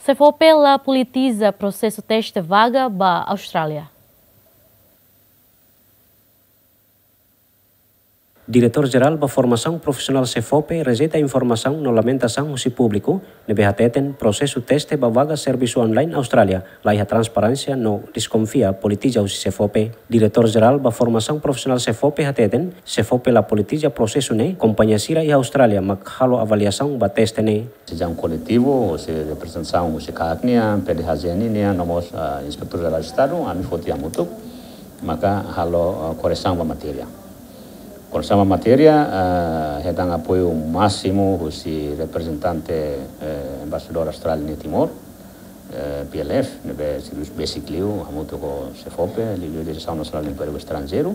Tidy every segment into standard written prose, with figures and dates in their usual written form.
CFOP lá politiza processo teste vaga para a Austrália. Diretor-Geral da Formação Profissional CFOP rejeita a informação na lamentação se público de BHTeten processo teste para vaga serviço online Austrália. Lá a transparência não desconfia politiza o CFOP. Diretor-Geral da Formação Profissional CFOP HTeten, CFOP lá politiza processo ne companhia Sira e Austrália, mas halo avaliação ba teste ne. Seja coletivo, se representação se kaknia, PDHZN ne nomos inspektor geral Estado, ami foti amutuk, maka halo correção ba matéria. Correção da matéria, redang apoio máximo o representante embaixador australiano em Timor, PLF, nebe serviço basic liu, amuto ko CFOP, liu de gestão nacional do emprego estrangeiro,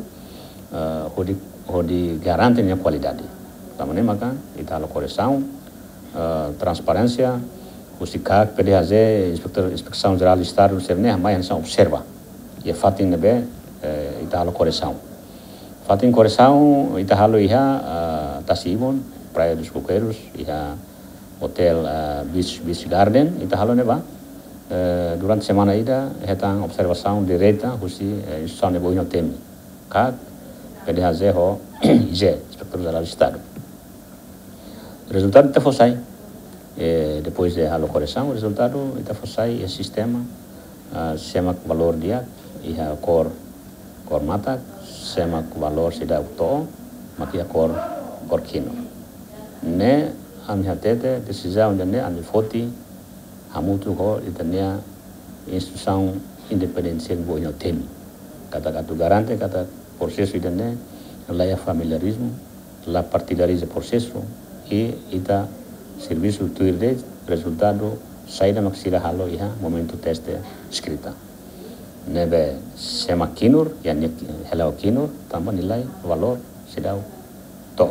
onde garante a qualidade. Também maka italo correção, transparência, o CAC, PDHZ, inspeção geral do Estado, serve mais observa. E a fato nebe italo correção. Fatin correção, ita halo iha Tasibon, Praia dos Coqueiros, iha Hotel Beach Garden, ita halo neba. Durante a semana ida, hetang observação direta, husi instituição nebo ino temi. Kad, PDHZ ho IZ, Inspector Geral do Estado. O resultado ita fossai, depois de halo correção, o resultado ita fossai é sistema, semak valor dia, iha cor mata, semak valor sida ukto makia kor kino ne ami hatete decisão de ne ami foti hamutu ko itania instituição independência bo ino temi kata garante kata processo idane la familiarismo la partidarize processo e ita serviço tuirde resultado saída maxila halo iha momento teste escrita nebe sema kinur yani hello kinur tambah nilai valor sedau to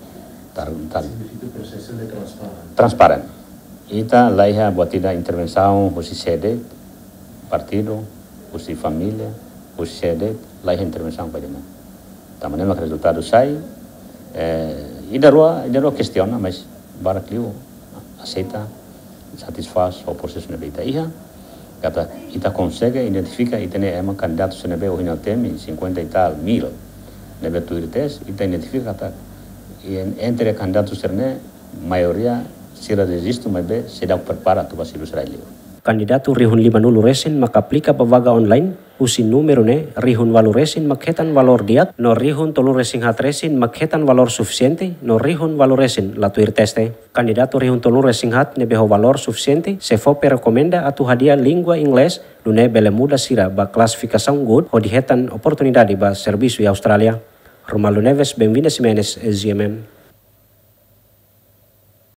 transparent ita laiha buat tidak intervenção usi sede partido usi família usi sede laiha intervenção pada na tambah nebe resultado sai idarua questiona mas barakliu aceita satisfaz o processo nebe ita iha kata ita consegue identifica ita ne ema candidato se nebe o temi 50 e tal mil nebe tuirtes ita identifica kata entre candidatos serne maioria sira desisto mas be sedang prepara tu basilu Israel. Kandidato rihun 50 resin maka aplika pa vaga online usin numero ne rihun 8 resin makhetan valor diat no rihun 3 resin hat resin makhetan valor suficiente no rihun 8 resin la tuir teste. Kandidato rihun 3 resin hat ne beho valor suficiente CFOP recomenda atu hadia língua inglês lune bele muda sira ba classificação good ho dihetan oportunidade ba serviço e Austrália. Romalo Neves, bem-vinda Simenes, GMM.